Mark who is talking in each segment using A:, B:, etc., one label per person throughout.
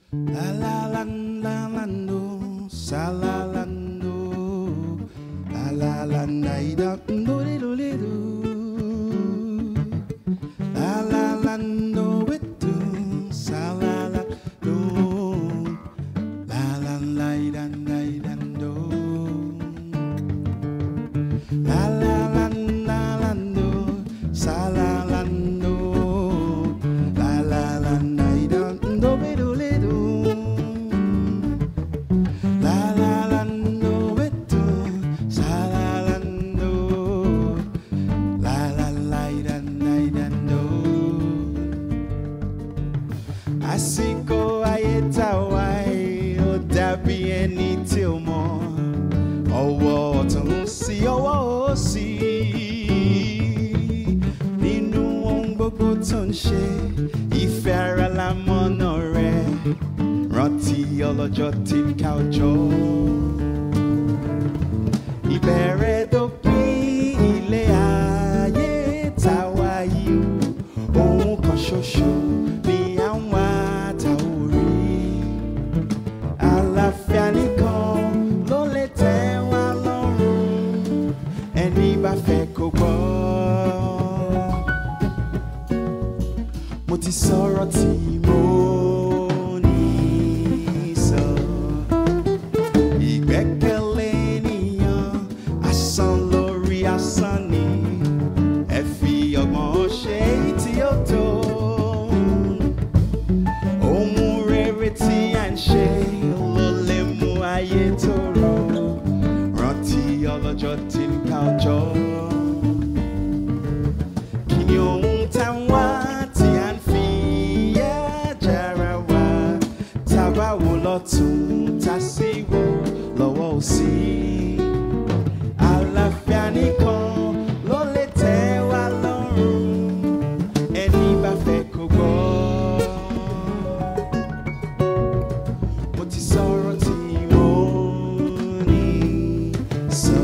A: La la la la la no, sa la la no, la la la na da no li do li do, la la la no it do, sa la la no, la la la da do, la la la la no, sa la la no, la la la na da do li do li do. Asiko Aye tawai o dabi eni tí o mọ̀ ọwọ́ ọ̀tún sí ọwọ́ òsì nínú ohun gbogbo tó ń ṣe ìfẹ́ ara la mọ̀nà rẹ̀ rántí ọlọ́jọ́ tí ń ká ọjọ́ ìbẹ̀rẹ̀ dópin ilé ayé tàwa yìí ohun kan ṣoṣo ni àwọn àtàwórí àlàáfíà nìkan ló lè tẹ́ wa lọ́rùn ẹni bá fẹ́ kó gbọ́. Mo ti sọ̀rọ̀ tí mo ní sọ ìgbẹ́kẹ̀lé ènìyàn asán lórí asán ni ẹ fi ọgbọ́n ṣe tí ó tó ohun rere tí à ń ṣe ló lè mú ayé tòrò rántí ọlọ́jọ́ tí ń ká ọjọ́ kí ni ohun tá ń wá tí à ń fi yájára wá tá a bá wò lọ́tún tá a sì wò lọ́wọ́ òsì àlàáfíà nìkan ló lè tẹ́ wa lọ́rùn ẹni bá fẹ́ kó gbọ́. Mo ti sọ̀rọ̀ tí mo ní sọ.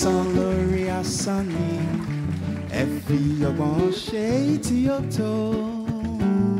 A: asán lórí asán ni ẹ fi ọgbọ́n ṣe tí ó tó.